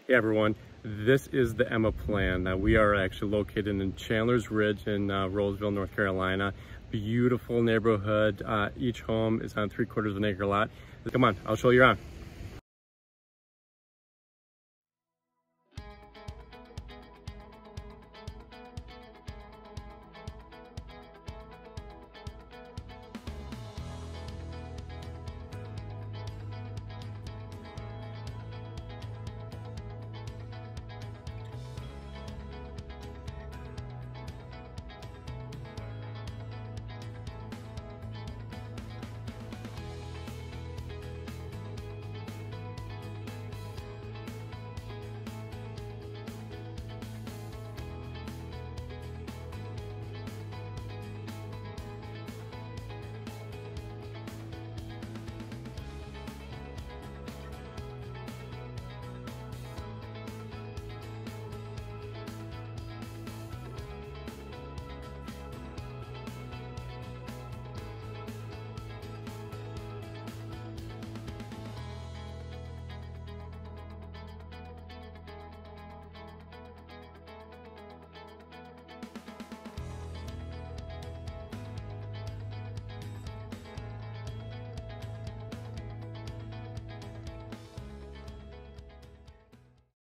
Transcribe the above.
Hey everyone, this is the Emma plan. We are actually located in Chandler's Ridge in Rolesville, North Carolina. Beautiful neighborhood. Each home is on 3/4 of an acre lot. Come on, I'll show you around.